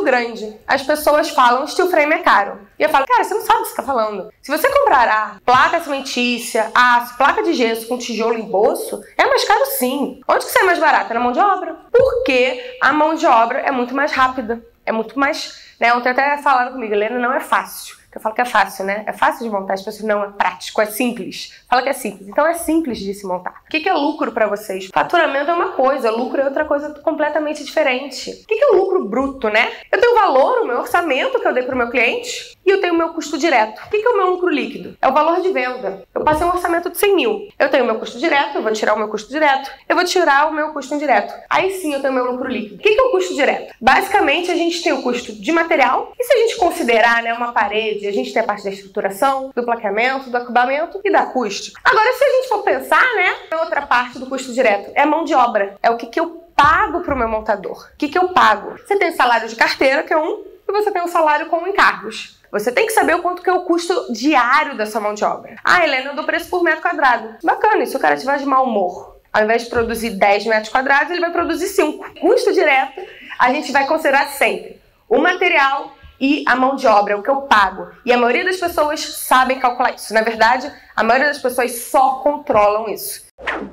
muito grande. As pessoas falam steel frame é caro. E eu falo, cara, você não sabe o que você está falando. Se você comprar placa cimentícia, aço, placa de gesso com tijolo em bolso, é mais caro sim. Onde que sai mais barato? Na mão de obra. Porque a mão de obra é muito mais rápida. É muito mais... né? Ontem até falaram comigo, Helena, não é fácil. Eu falo que é fácil, né? É fácil de montar, as pessoas não, é prático, é simples. Fala que é simples. Então é simples de se montar. O que é lucro para vocês? Faturamento é uma coisa, lucro é outra coisa completamente diferente. O que é o lucro bruto, né? Eu tenho o valor, o meu orçamento que eu dei para o meu cliente e eu tenho o meu custo direto. O que é o meu lucro líquido? É o valor de venda. Eu passei um orçamento de 100 mil. Eu tenho o meu custo direto, eu vou tirar o meu custo direto, eu vou tirar o meu custo indireto. Aí sim eu tenho o meu lucro líquido. O que é o custo direto? Basicamente a gente tem o custo de material e se a gente considerar, né, uma parede, a gente tem a parte da estruturação, do plaqueamento, do acabamento e da acústica. Agora, se a gente for pensar, né, a outra parte do custo direto é a mão de obra. É o que eu pago para o meu montador. O que eu pago? Você tem salário de carteira, que é um, e você tem um salário com encargos. Você tem que saber o quanto que é o custo diário da sua mão de obra. Ah, Helena, eu dou preço por metro quadrado. Bacana, e se o cara tiver de mau humor? Ao invés de produzir 10 metros quadrados, ele vai produzir 5. Custo direto, a gente vai considerar sempre o material e a mão de obra, o que eu pago. E a maioria das pessoas sabem calcular isso. Na verdade, a maioria das pessoas só controlam isso.